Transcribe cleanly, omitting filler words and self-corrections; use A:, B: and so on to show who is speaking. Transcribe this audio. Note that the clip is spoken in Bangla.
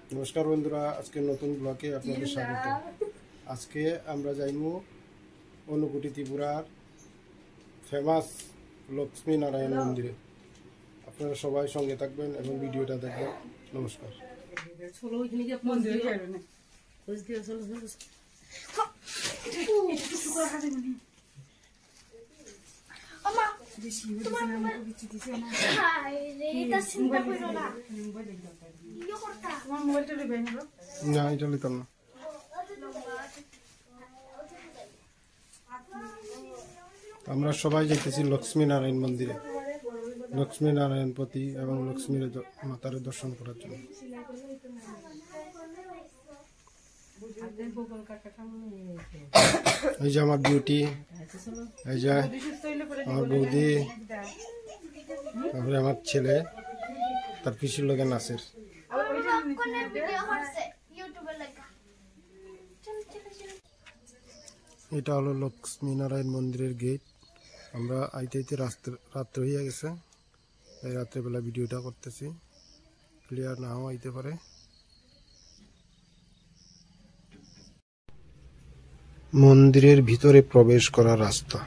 A: নমস্কার বন্ধুরা, আজকে নতুন ব্লগে আপনাদের স্বাগত। আজকে আমরা যাইমু অনুকুটি ত্রিপুরার ফেমাস লক্ষ্মী নারায়ণ মন্দিরে। আপনারা সবাই সঙ্গে থাকবেন এবং ভিডিওটা দেখবেন। নমস্কার। না, এটা লিখতাম না। আমরা সবাই যাইতেছি লক্ষ্মী নারায়ণ মন্দিরে, লক্ষ্মী নারায়ণ পতি এবং লক্ষ্মীর মাতার দর্শন করার জন্য। এই যে আমার বিউটি, এই যে আমার বৌদি, তারপরে আমার ছেলে, তার পিসির লোকে নাচের। এটা হলো লক্ষ্মী নারায়ণ মন্দিরের গেট। আমরা আইতে আইতে রাত্রে হয়ে গেছে, এই রাত্রেবেলা ভিডিওটা করতেছি, ক্লিয়ার নাও আইতে পারে। মন্দিরের ভিতরে প্রবেশ করার রাস্তা।